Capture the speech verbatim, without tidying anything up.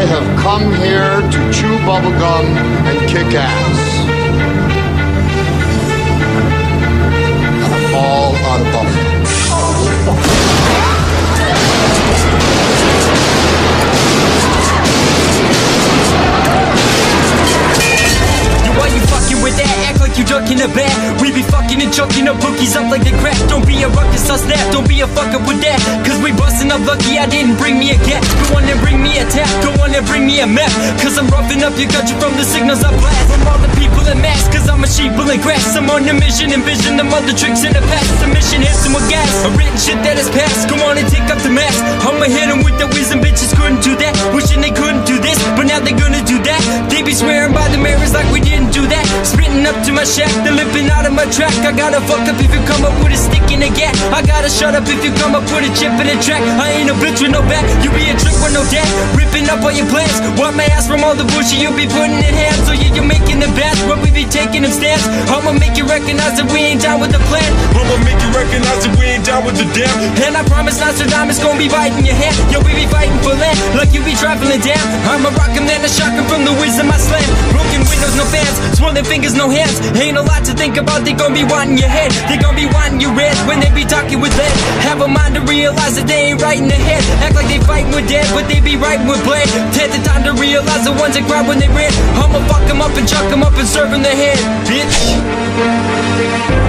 have come here to chew bubblegum and kick ass. I'm all out of bubblegum. Why you fucking with that? Act like you ducking a bat. We be fucking and chucking up bookies up like the crack. Don't be a ruckus, us that. Don't be a fucker with that. Cause we bustin' up lucky I didn't bring me a gat. Go on and bring me a tap. Go on and bring me a map. Cause I'm roughing up your country from the signals I blast. From all the people in mass. Cause I'm a sheep pulling grass. I'm on a mission, envision them other tricks in the past. The mission hits them with gas. A written shit that is past. Go on and take up the mask. I'ma hit them with the wisdom. Bitches couldn't do that. Wishing they couldn't do this. But now they gonna do that. They be swearing by the mirrors like we didn't do that. Sprinting up to my shack, they're lipping out of my track. I gotta fuck up if you come up with a stick in a gap. I gotta shut up if you come up with a chip in a track. I ain't a bitch with no back, you be a trick with no dad. Ripping up all your plans, wipe my ass from all the bullshit you be putting in hands. So yeah, you're making the best, but we be taking them stands. I'ma make you recognize that we ain't down with the plan. I'ma make you recognize that we ain't down with the damn. And I promise Nostradamus gonna be biting your hand. Yo, we be fighting for land, like you be traveling down. I'ma rock him, then I shock him from the wisdom I slam. Broken windows, no fans, swollen fingers, no hands. Ain't a lot to think about, they gon' be wanting your head. They gon' be wanting your red when they be talking with lead. Have a mind to realize that they ain't right in the head. Act like they fighting with dead, but they be writing with blade. Take the time to realize the ones that cry when they red. I'ma fuck them up and chuck them up and serve them the head, bitch.